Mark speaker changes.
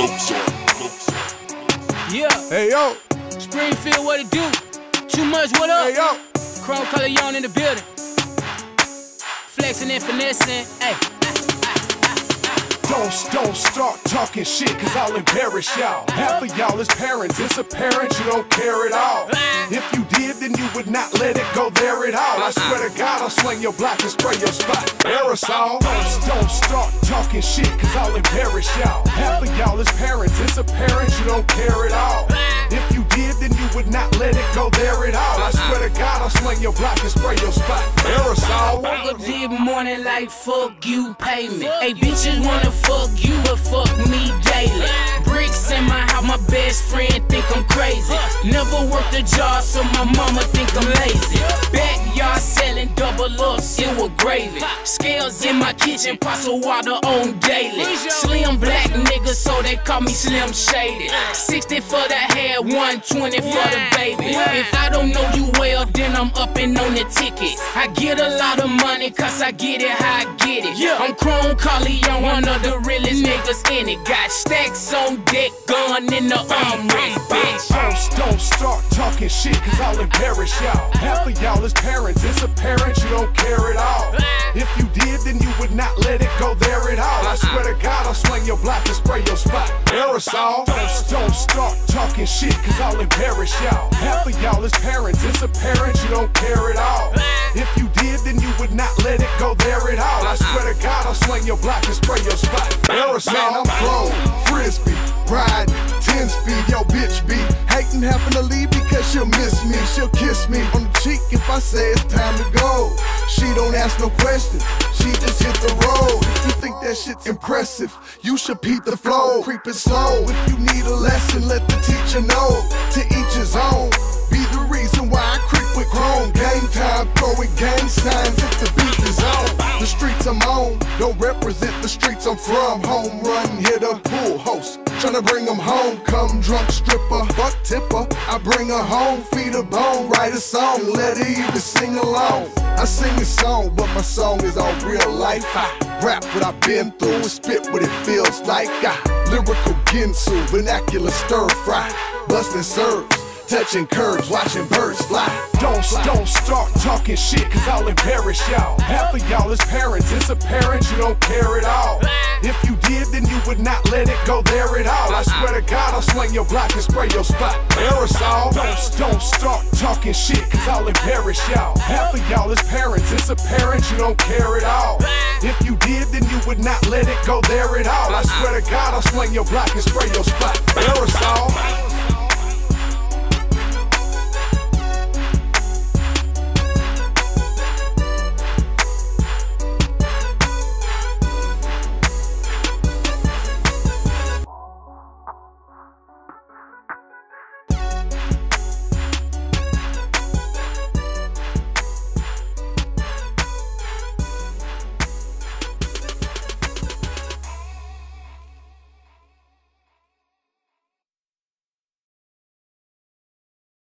Speaker 1: Yeah.
Speaker 2: Hey yo.
Speaker 1: Springfield, what it do? Too much, what up?
Speaker 2: Hey yo.
Speaker 1: Chrome color yawn in the building. Flexing and finessing, hey.
Speaker 2: Don't start talking shit, cause I'll embarrass y'all. Half of y'all is parents, it's apparent you don't care at all. If you did, then you would not let it go there at all. I swear to God, I'll swing your block and spray your spot. Aerosol. Don't start talking shit, cause I'll embarrass y'all. Half of y'all is parents, it's apparent you don't care at all. If you did, then you would not let it go there at all. I swear to God, I'll swing your block and spray your spot. Aerosol.
Speaker 1: Woke up this morning like fuck you, pay me. Hey, bitches wanna fuck you, but fuck me daily. Bricks in my house, my best friend think I'm crazy. Never worked a job, so my mama think I'm lazy. Backyard selling double ups, it was gravy. Scales in my kitchen, pots of water on daily. Slim black nigga, so they call me Slim Shady. 60 for the hair, 120 for the baby. If I don't know you well, then I'm up and on the ticket. I get a lot of money, cause I get it how I get it. I'm Chrome Corleone, one of the realest niggas in it. Got stacks on deck, gun in the armrest, bitch.
Speaker 2: Don't start talking shit, cause I'll embarrass y'all. Half of y'all is parents, it's apparent you don't care at all. If you did, then you would not let it go there at all. I swear to God, I'll swing your block and spray your spot. Aerosol. Don't start talking shit, cause I'll embarrass y'all. Half of y'all is parents, it's apparent you don't care at all. If you did, then you would not let it go there at all. I swear to God, I'll swing your block and spray your spot. Aerosol.
Speaker 3: Man, I'm grown, frisbee, riding, 10 speed, yo bitch be hating, having to leave because she'll miss me. She'll kiss me on the cheek if I say it's time to go. She don't ask no questions, she just hit the road. If you think that shit's impressive, you should peep the flow. Creep it slow, if you need a lesson, let the teacher know. To each his own, be the reason why I creep with Chrome. Game time, throwing gang signs if the beat is on. The streets I'm on, don't represent the streets I'm from. Home run hitter, pool host, tryna bring them home. Come drunk stripper, fuck tipper, I bring her home. Feed her bone, write a song, let her even sing along. I sing a song, but my song is all real life. I rap what I've been through and spit what it feels like. Lyrical Ginsu, vernacular stir fry, bustin' serves, touching curves, watching birds fly.
Speaker 2: Don't start talking shit, cause I'll embarrass y'all. Half of y'all is parents, it's apparent you don't care at all. If you did, then you would not let it go there at all. I swear to God, I'll swing your block and spray your spot. Aerosol. Don't start talking shit, cause I'll embarrass y'all. Half of y'all is parents, it's apparent you don't care at all. If you did, then you would not let it go there at all. I swear to God, I'll swing your block and spray your spot. Aerosol.